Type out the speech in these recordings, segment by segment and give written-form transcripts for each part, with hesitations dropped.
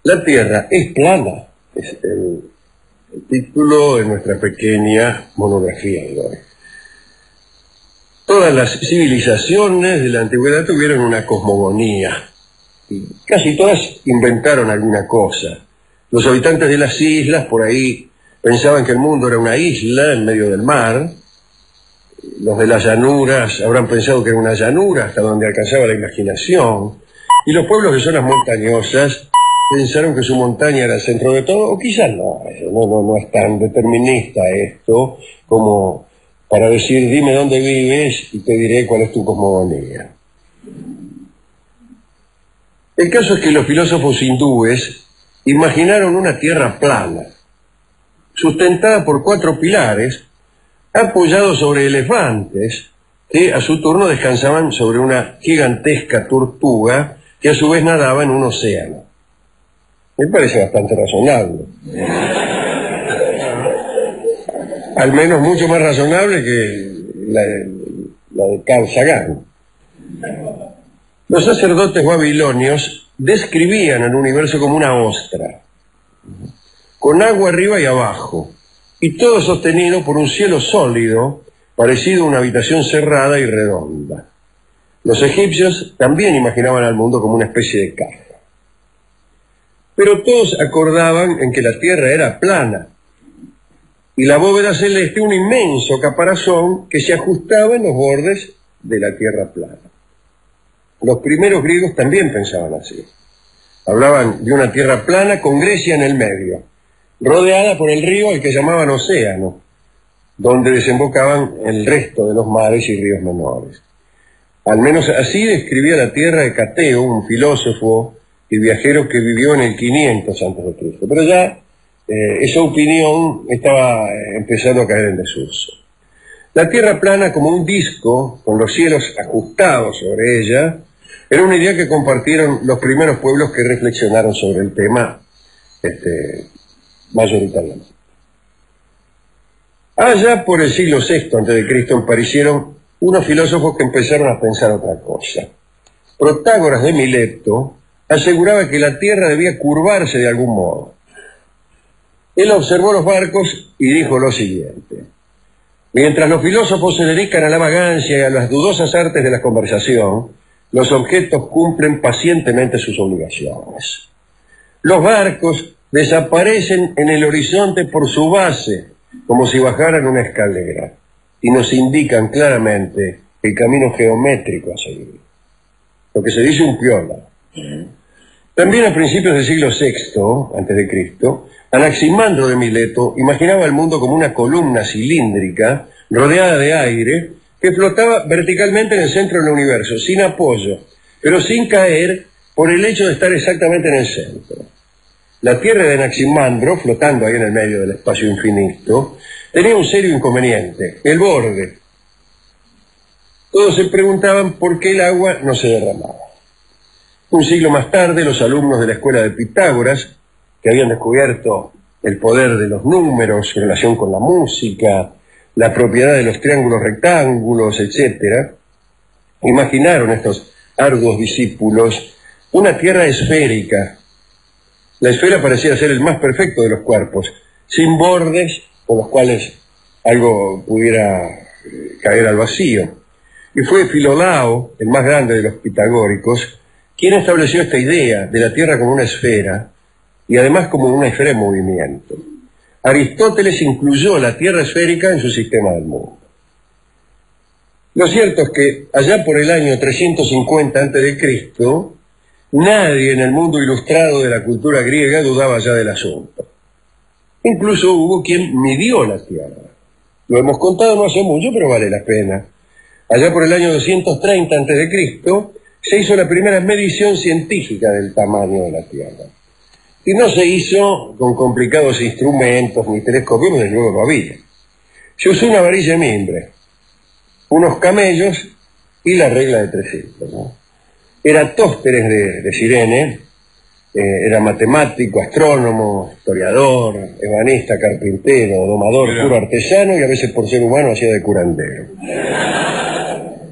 La Tierra es plana, es el título de nuestra pequeña monografía de hoy. Todas las civilizaciones de la antigüedad tuvieron una cosmogonía, y casi todas inventaron alguna cosa. Los habitantes de las islas por ahí pensaban que el mundo era una isla en medio del mar. Los de las llanuras habrán pensado que era una llanura hasta donde alcanzaba la imaginación. Y los pueblos de zonas montañosas pensaron que su montaña era el centro de todo, o quizás no es tan determinista esto como para decir, dime dónde vives y te diré cuál es tu cosmogonía. El caso es que los filósofos hindúes imaginaron una tierra plana, sustentada por 4 pilares, apoyados sobre elefantes, que a su turno descansaban sobre una gigantesca tortuga que a su vez nadaba en un océano. Me parece bastante razonable. Al menos mucho más razonable que la de Carl Sagan. Los sacerdotes babilonios describían el universo como una ostra, con agua arriba y abajo, y todo sostenido por un cielo sólido, parecido a una habitación cerrada y redonda. Los egipcios también imaginaban al mundo como una especie de caja. Pero todos acordaban en que la tierra era plana, y la bóveda celeste un inmenso caparazón que se ajustaba en los bordes de la tierra plana. Los primeros griegos también pensaban así. Hablaban de una tierra plana con Grecia en el medio, rodeada por el río al que llamaban océano, donde desembocaban el resto de los mares y ríos menores. Al menos así describía la tierra Hecateo, un filósofo y viajero que vivió en el 500 a.C. Pero ya esa opinión estaba empezando a caer en desuso. La tierra plana, como un disco, con los cielos ajustados sobre ella, era una idea que compartieron los primeros pueblos que reflexionaron sobre el tema mayoritariamente. Allá por el siglo VI a.C. aparecieron unos filósofos que empezaron a pensar otra cosa. Protágoras de Mileto aseguraba que la tierra debía curvarse de algún modo. Él observó los barcos y dijo lo siguiente: mientras los filósofos se dedican a la vagancia y a las dudosas artes de la conversación, los objetos cumplen pacientemente sus obligaciones. Los barcos desaparecen en el horizonte por su base, como si bajaran una escalera, y nos indican claramente el camino geométrico a seguir. Lo que se dice un piola. También a principios del siglo VI a.C., Anaximandro de Mileto imaginaba el mundo como una columna cilíndrica rodeada de aire que flotaba verticalmente en el centro del universo, sin apoyo, pero sin caer por el hecho de estar exactamente en el centro. La Tierra de Anaximandro, flotando ahí en el medio del espacio infinito, tenía un serio inconveniente: el borde. Todos se preguntaban por qué el agua no se derramaba. Un siglo más tarde, los alumnos de la escuela de Pitágoras, que habían descubierto el poder de los números en relación con la música, la propiedad de los triángulos rectángulos, etc., imaginaron, estos arduos discípulos, una tierra esférica. La esfera parecía ser el más perfecto de los cuerpos, sin bordes por los cuales algo pudiera caer al vacío. Y fue Filolao, el más grande de los pitagóricos, quien estableció esta idea de la tierra como una esfera, y además como una esfera en movimiento. Aristóteles incluyó la tierra esférica en su sistema del mundo. Lo cierto es que allá por el año 350 a.C., nadie en el mundo ilustrado de la cultura griega dudaba ya del asunto. Incluso hubo quien midió la tierra. Lo hemos contado no hace mucho, pero vale la pena. Allá por el año 230 a.C., se hizo la primera medición científica del tamaño de la tierra. Y no se hizo con complicados instrumentos ni telescopios, desde luego no había. Se usó una varilla de mimbre, unos camellos y la regla de 300, ¿no? Eratóstenes de Cirene, era matemático, astrónomo, historiador, ebanista, carpintero, domador, puro artesano, y a veces por ser humano hacía de curandero.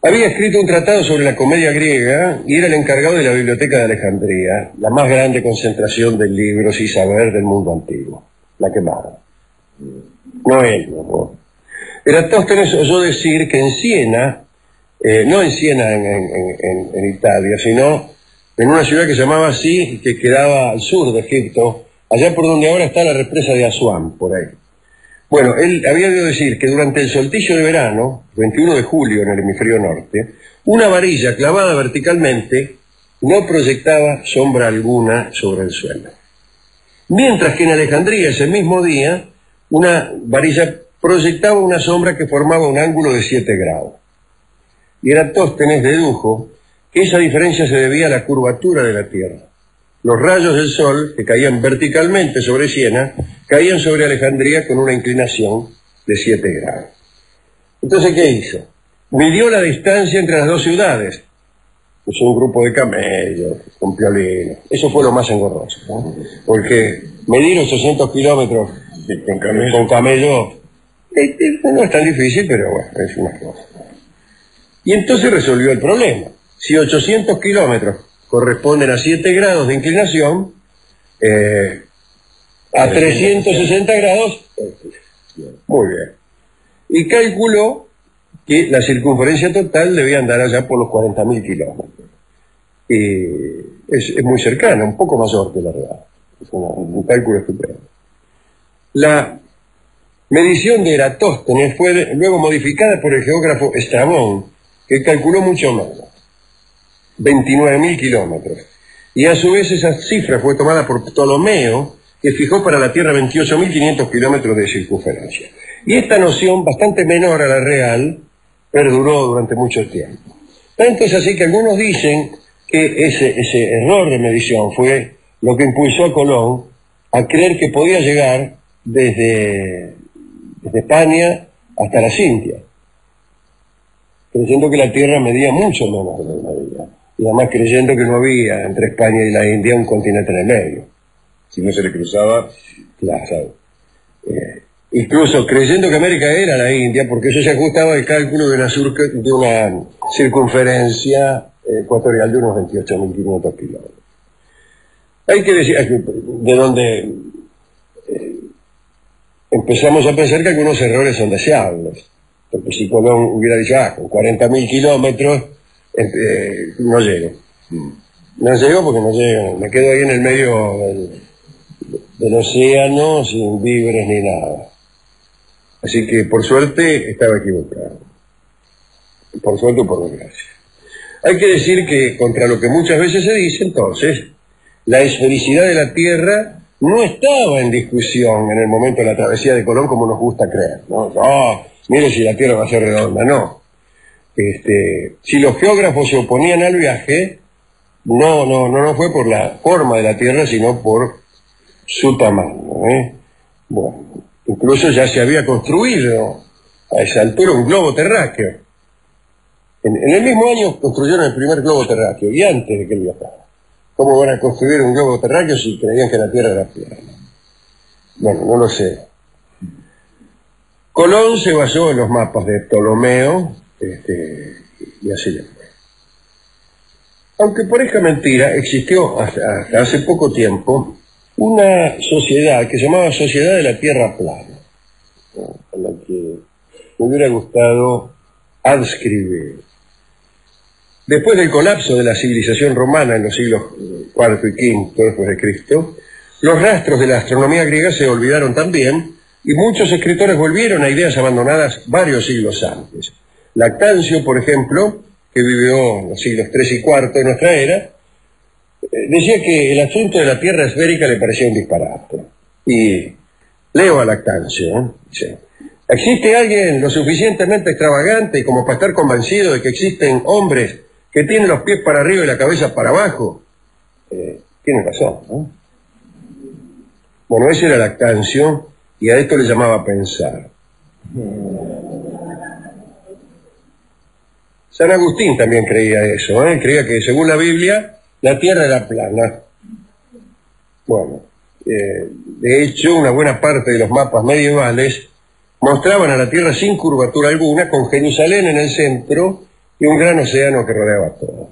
Había escrito un tratado sobre la comedia griega y era el encargado de la Biblioteca de Alejandría, la más grande concentración de libros y saber del mundo antiguo. La quemaron. No él, no. Eratóstenes oyó decir que en Siena, no en Siena en Italia, sino en una ciudad que se llamaba así, que quedaba al sur de Egipto, allá por donde ahora está la represa de Asuán, por ahí. Bueno, él había oído decir que durante el solsticio de verano, 21 de julio en el hemisferio norte, una varilla clavada verticalmente no proyectaba sombra alguna sobre el suelo. Mientras que en Alejandría ese mismo día, una varilla proyectaba una sombra que formaba un ángulo de 7 grados. Y Eratóstenes dedujo que esa diferencia se debía a la curvatura de la Tierra. Los rayos del sol, que caían verticalmente sobre Siena, caían sobre Alejandría con una inclinación de 7 grados. Entonces, ¿qué hizo? Midió la distancia entre las dos ciudades. Puso un grupo de camellos, con piolines. Eso fue lo más engorroso, ¿no? Porque medir 800 kilómetros con camellos no es tan difícil, pero bueno, es una cosa. Y entonces resolvió el problema. Si 800 kilómetros corresponden a 7 grados de inclinación, a 360 grados, muy bien. Y calculó que la circunferencia total debía andar allá por los 40.000 kilómetros. Y es muy cercana, un poco mayor que la real. Es un cálculo estupendo. La medición de Eratóstenes fue luego modificada por el geógrafo Estrabón, que calculó mucho menos. 29.000 kilómetros. Y a su vez esa cifra fue tomada por Ptolomeo, que fijó para la Tierra 28.500 kilómetros de circunferencia. Y esta noción, bastante menor a la real, perduró durante mucho tiempo. Tanto es así que algunos dicen que ese error de medición fue lo que impulsó a Colón a creer que podía llegar desde España hasta las Indias, creyendo que la Tierra medía mucho menos de lo que medía. Y además creyendo que no había entre España y la India un continente en el medio. Si no se le cruzaba... Claro. Incluso creyendo que América era la India, porque eso se ajustaba al cálculo de una circunferencia ecuatorial de unos 28.500 kilómetros. Hay que decir, de donde empezamos a pensar que algunos errores son deseables. Porque si Colón hubiera dicho, con 40.000 kilómetros, no llego. No llego porque no llego. Me quedo ahí en el medio del océano sin víveres ni nada. Así que, por suerte, estaba equivocado. Por suerte o por desgracia. Hay que decir que, contra lo que muchas veces se dice, entonces, la esfericidad de la Tierra no estaba en discusión en el momento de la travesía de Colón como nos gusta creer, ¿no? Mire si la Tierra va a ser redonda, no. Si los geógrafos se oponían al viaje, no fue por la forma de la Tierra, sino por su tamaño, ¿eh? Bueno, incluso ya se había construido a esa altura un globo terráqueo. En el mismo año construyeron el primer globo terráqueo, y antes de que él viajara. ¿Cómo van a construir un globo terráqueo si creían que la Tierra era plana? Bueno, no lo sé. Colón se basó en los mapas de Ptolomeo, y así le fue. Aunque parezca mentira, existió hasta hace poco tiempo una sociedad que se llamaba Sociedad de la Tierra Plana, ¿no? A la que me hubiera gustado adscribir. Después del colapso de la civilización romana en los siglos IV y V después de Cristo, los rastros de la astronomía griega se olvidaron también, y muchos escritores volvieron a ideas abandonadas varios siglos antes. Lactancio, por ejemplo, que vivió en los siglos III y IV de nuestra era, decía que el asunto de la Tierra esférica le parecía un disparate. Y leo a Lactancio, dice: ¿existe alguien lo suficientemente extravagante como para estar convencido de que existen hombres que tienen los pies para arriba y la cabeza para abajo? Tiene razón, ¿no? Bueno, ese era Lactancio, y a esto le llamaba pensar. San Agustín también creía eso, ¿eh? Creía que según la Biblia la Tierra era plana. Bueno, de hecho una buena parte de los mapas medievales mostraban a la Tierra sin curvatura alguna, con Jerusalén en el centro y un gran océano que rodeaba todo.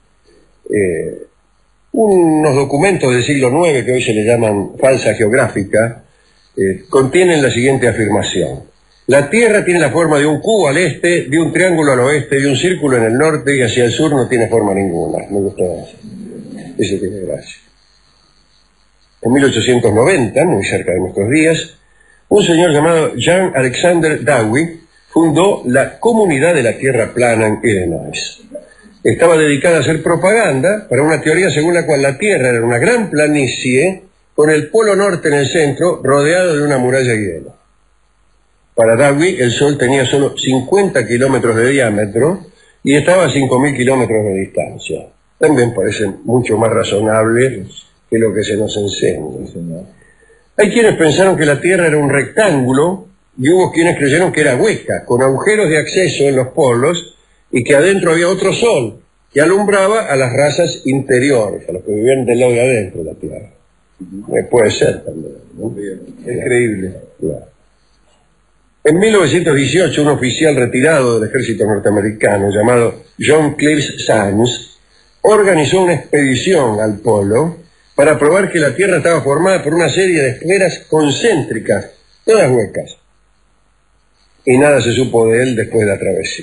Unos documentos del siglo IX, que hoy se le llaman falsa geográfica, contienen la siguiente afirmación: la Tierra tiene la forma de un cubo al este, de un triángulo al oeste, de un círculo en el norte, y hacia el sur no tiene forma ninguna. Me gustó eso. Eso tiene gracia. En 1890, muy cerca de nuestros días, un señor llamado Jean Alexander Dowie fundó la Comunidad de la Tierra Plana en Illinois. Estaba dedicada a hacer propaganda para una teoría según la cual la Tierra era una gran planicie con el polo norte en el centro, rodeado de una muralla de hielo. Para Dowie, el Sol tenía solo 50 kilómetros de diámetro y estaba a 5.000 kilómetros de distancia. También parece mucho más razonable que lo que se nos enseña. Hay quienes pensaron que la Tierra era un rectángulo y hubo quienes creyeron que era hueca, con agujeros de acceso en los polos y que adentro había otro Sol que alumbraba a las razas interiores, a los que vivían del lado de adentro de la Tierra. Puede ser también, ¿no? Es creíble. Claro. En 1918, un oficial retirado del ejército norteamericano llamado John Cliff Sands organizó una expedición al polo para probar que la Tierra estaba formada por una serie de esferas concéntricas, todas huecas. Y nada se supo de él después de la travesía.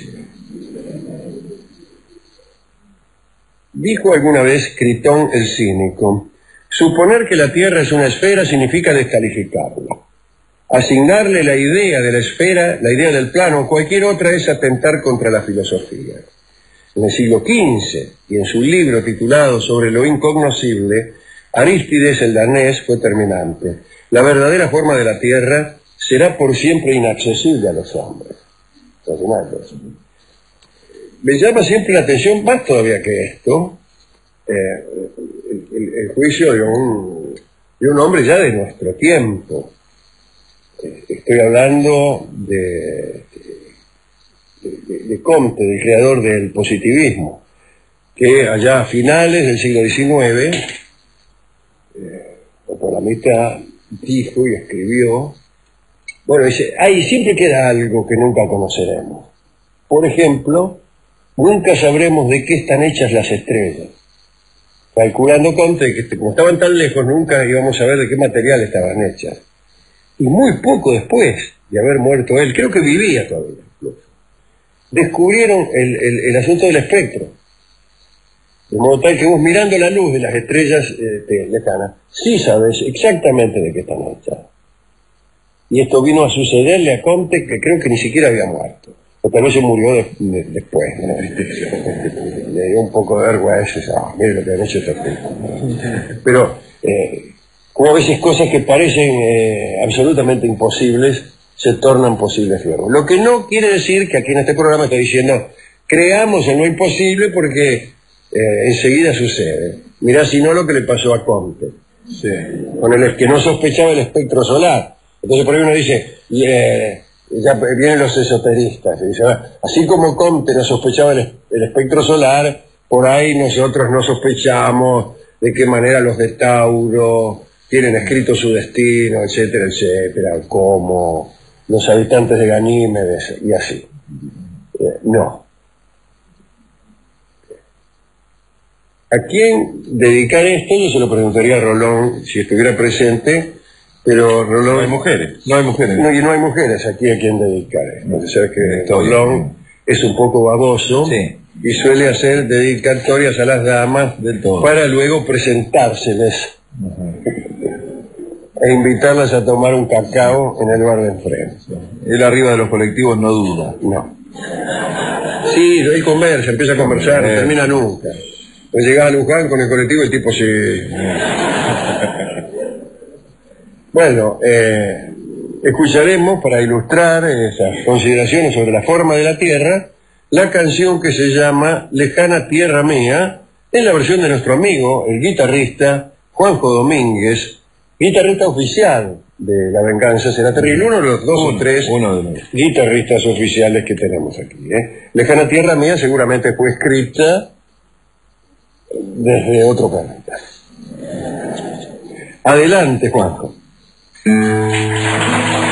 Dijo alguna vez Critón el cínico: suponer que la Tierra es una esfera significa descalificarla. Asignarle la idea de la esfera, la idea del plano, o cualquier otra es atentar contra la filosofía. En el siglo XV, y en su libro titulado Sobre lo incognoscible, Arístides el danés fue terminante: la verdadera forma de la Tierra será por siempre inaccesible a los hombres. Me llama siempre la atención, más todavía que esto, el juicio de un hombre ya de nuestro tiempo. Estoy hablando de Comte, del creador del positivismo, que allá a finales del siglo XIX, o por la mitad, dijo y escribió, bueno, dice, ahí siempre queda algo que nunca conoceremos. Por ejemplo, nunca sabremos de qué están hechas las estrellas. Calculando Comte que como estaban tan lejos, nunca íbamos a ver de qué material estaban hechas. Y muy poco después de haber muerto él, creo que vivía todavía incluso, descubrieron el asunto del espectro. De modo tal que vos, mirando la luz de las estrellas lejanas, sí sabes exactamente de qué están hechas. Y esto vino a sucederle a Comte, que creo que ni siquiera había muerto. O tal vez se murió después, ¿no? Le dio un poco de vergüenza. Mire lo que han hecho estos tipos. Pero como a veces cosas que parecen absolutamente imposibles se tornan posibles luego. Lo que no quiere decir que aquí en este programa estoy diciendo creamos en lo imposible porque enseguida sucede. Mirá si no lo que le pasó a Comte, sí, con el que no sospechaba el espectro solar. Entonces por ahí uno dice, ya vienen los esoteristas, y dice, así como Comte no sospechaba el espectro solar, por ahí nosotros no sospechamos de qué manera los de Tauro tienen escrito su destino, etcétera, etcétera, como los habitantes de Ganímedes y así. No. ¿A quién dedicar esto? Yo se lo preguntaría a Rolón si estuviera presente, pero Rolón... No hay mujeres. No hay mujeres. No, y no hay mujeres aquí a quien dedicar esto. Entonces, sabes que Rolón es un poco baboso, sí, y suele hacer dedicatorias a las damas del todo, para luego presentárseles e invitarlas a tomar un cacao en el bar de enfrente. Él arriba de los colectivos no duda. No. Sí, él conversa, empieza a conversar, no termina nunca. Pues llegaba a Luján con el colectivo y el tipo se... Bueno, escucharemos, para ilustrar esas consideraciones sobre la forma de la Tierra, la canción que se llama Lejana Tierra Mía, en la versión de nuestro amigo, el guitarrista Juanjo Domínguez, guitarrista oficial de La Venganza Será Terrible, uno de los dos o tres guitarristas oficiales que tenemos aquí. Lejana Tierra Mía seguramente fue escrita desde otro planeta. Adelante, Juanjo.